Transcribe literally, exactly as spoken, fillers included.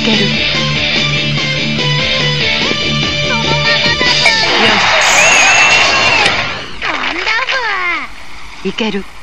ける。 そのままだブー。 よし。 なんだブー。 いける。